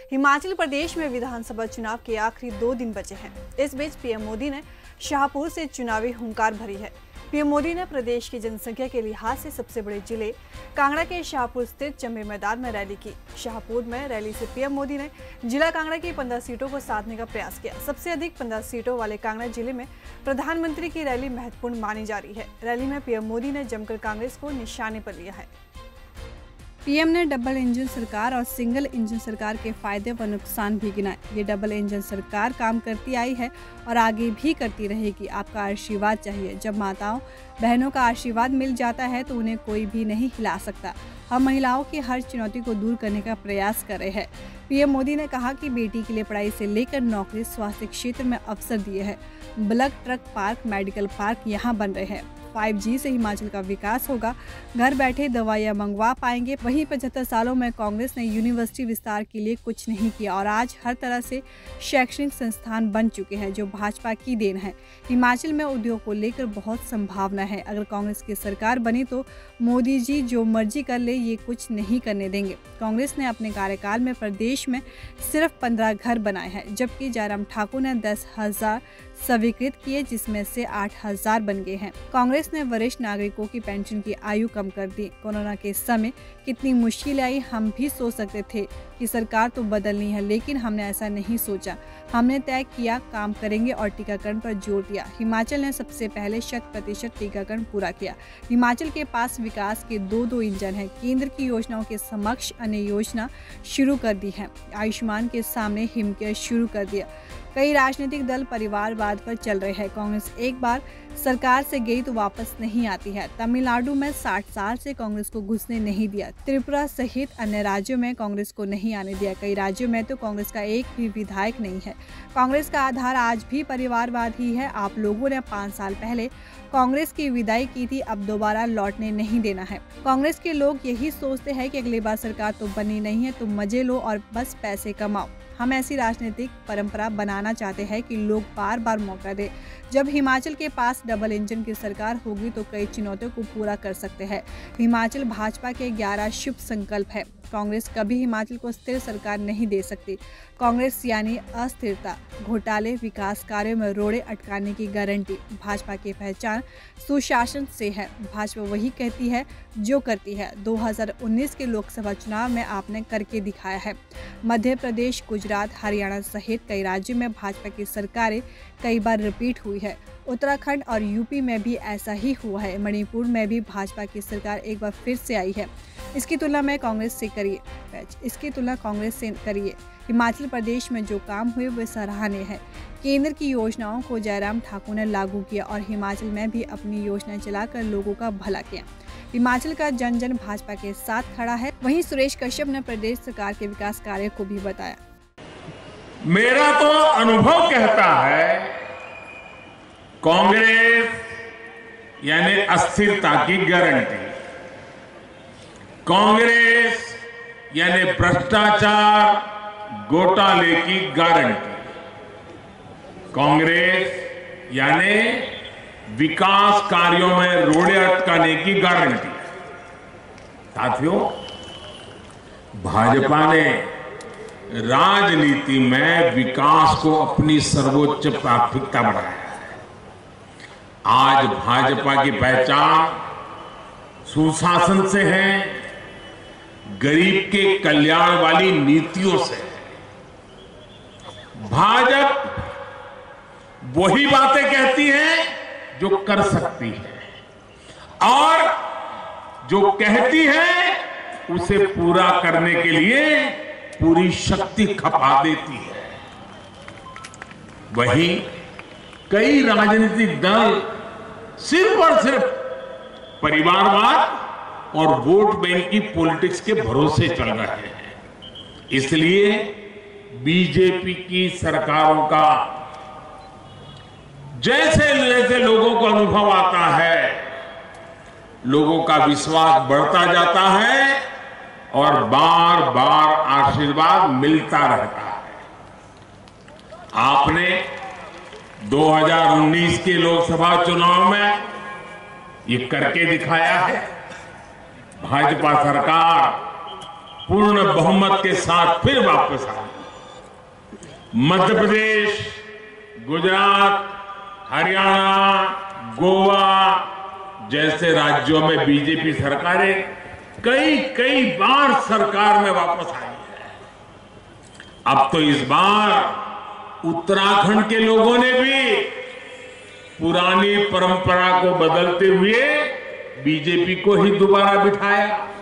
हिमाचल प्रदेश में विधानसभा चुनाव के आखिरी 2 दिन बचे हैं। इस बीच पीएम मोदी ने शाहपुर से चुनावी हुंकार भरी है। पीएम मोदी ने प्रदेश की जनसंख्या के लिहाज से सबसे बड़े जिले कांगड़ा के शाहपुर स्थित चंबे मैदान में रैली की। शाहपुर में रैली से पीएम मोदी ने जिला कांगड़ा की 15 सीटों को साधने का प्रयास किया। सबसे अधिक 15 सीटों वाले कांगड़ा जिले में प्रधानमंत्री की रैली महत्वपूर्ण मानी जा रही है। रैली में पीएम मोदी ने जमकर कांग्रेस को निशाने पर लिया है। पीएम ने डबल इंजन सरकार और सिंगल इंजन सरकार के फायदे व नुकसान भी गिनाए। ये डबल इंजन सरकार काम करती आई है और आगे भी करती रहेगी। आपका आशीर्वाद चाहिए। जब माताओं बहनों का आशीर्वाद मिल जाता है तो उन्हें कोई भी नहीं हिला सकता। हम महिलाओं की हर चुनौती को दूर करने का प्रयास कर रहे हैं। पीएम मोदी ने कहा कि बेटी के लिए पढ़ाई से लेकर नौकरी, स्वास्थ्य क्षेत्र में अवसर दिए हैं। Bulk, drug park, medical park यहाँ बन रहे हैं। 5G से हिमाचल का विकास होगा। घर बैठे दवाइयाँ मंगवा पाएंगे। वहीं 75 सालों में कांग्रेस ने यूनिवर्सिटी विस्तार के लिए कुछ नहीं किया और आज हर तरह से शैक्षणिक संस्थान बन चुके हैं, जो भाजपा की देन है। हिमाचल में उद्योग को लेकर बहुत संभावना है। अगर कांग्रेस की सरकार बनी तो मोदी जी जो मर्जी कर ले, ये कुछ नहीं करने देंगे। कांग्रेस ने अपने कार्यकाल में प्रदेश में सिर्फ 15 घर बनाए हैं, जबकि जयराम ठाकुर ने 10,000 स्वीकृत किए, जिसमें से 8,000 बन गए हैं। कांग्रेस ने वरिष्ठ नागरिकों की पेंशन की आयु कम कर दी। कोरोना के समय कितनी मुश्किल आई, हम भी सोच सकते थे कि सरकार तो बदलनी है, लेकिन हमने ऐसा नहीं सोचा। हमने तय किया, काम करेंगे और टीकाकरण पर जोर दिया। हिमाचल ने सबसे पहले 100% टीकाकरण पूरा किया। हिमाचल के पास विकास के 2 इंजन हैं। केंद्र की योजनाओं के समक्ष अन्य योजना शुरू कर दी है। आयुष्मान के सामने हिमकेयर शुरू कर दिया। कई राजनीतिक दल परिवारवाद पर चल रहे हैं। कांग्रेस एक बार सरकार से गई तो वापस नहीं आती है। तमिलनाडु में 60 साल से कांग्रेस को घुसने नहीं दिया। त्रिपुरा सहित अन्य राज्यों में कांग्रेस को नहीं आने दिया। कई राज्यों में तो कांग्रेस का एक भी विधायक नहीं है। कांग्रेस का आधार आज भी परिवारवाद ही है। आप लोगों ने 5 साल पहले कांग्रेस की विदाई की थी, अब दोबारा लौटने नहीं देना है। कांग्रेस के लोग यही सोचते हैं कि अगली बार सरकार तो बनी नहीं है, तो मजे लो और बस पैसे कमाओ। हम ऐसी राजनीतिक परंपरा बनाना चाहते हैं कि लोग बार बार मौका दे। जब हिमाचल के पास डबल इंजन की सरकार होगी तो कई चुनौतियों को पूरा कर सकते हैं। हिमाचल भाजपा के 11 शुभ संकल्प है। कांग्रेस कभी हिमाचल को स्थिर सरकार नहीं दे सकती। कांग्रेस यानी अस्थिरता, घोटाले, विकास कार्यों में रोड़े अटकाने की गारंटी। भाजपा की पहचान सुशासन से है। भाजपा वही कहती है जो करती है। 2019 के लोकसभा चुनाव में आपने करके दिखाया है। मध्य प्रदेश, गुजरात, हरियाणा सहित कई राज्यों में भाजपा की सरकारें कई बार रिपीट हुई है। उत्तराखंड और यूपी में भी ऐसा ही हुआ है। मणिपुर में भी भाजपा की सरकार एक बार फिर से आई है। इसकी तुलना कांग्रेस से करिए। हिमाचल प्रदेश में जो काम हुए वे सराहनीय है। केंद्र की योजनाओं को जयराम ठाकुर ने लागू किया और हिमाचल में भी अपनी योजनाएं चलाकर लोगों का भला किया। हिमाचल का जन जन भाजपा के साथ खड़ा है। वहीं सुरेश कश्यप ने प्रदेश सरकार के विकास कार्य को भी बताया। मेरा तो अनुभव कहता है, कांग्रेस यानी अस्थिरता की गारंटी। कांग्रेस यानी भ्रष्टाचार, घोटाले की गारंटी। कांग्रेस यानी विकास कार्यों में रोड़े अटकाने की गारंटी। साथियों, भाजपा ने राजनीति में विकास को अपनी सर्वोच्च प्राथमिकता बनाया है। आज भाजपा की पहचान सुशासन से है, गरीब के कल्याण वाली नीतियों से है। भाजपा वही बातें कहती है जो कर सकती है और जो कहती है उसे पूरा करने के लिए पूरी शक्ति खपा देती है। वहीं कई राजनीतिक दल सिर्फ और सिर्फ परिवारवाद और वोट बैंक की पॉलिटिक्स के भरोसे चल रहे हैं। इसलिए बीजेपी की सरकारों का जैसे जैसे लोगों को अनुभव आता है, लोगों का विश्वास बढ़ता जाता है और बार बार आशीर्वाद मिलता रहता है। आपने 2019 के लोकसभा चुनाव में ये करके दिखाया है। भाजपा सरकार पूर्ण बहुमत के साथ फिर वापस आई। मध्य प्रदेश, गुजरात, हरियाणा, गोवा जैसे राज्यों में बीजेपी सरकारें कई बार सरकार में वापस आई है। अब तो इस बार उत्तराखंड के लोगों ने भी पुरानी परंपरा को बदलते हुए बीजेपी को ही दोबारा बिठाया।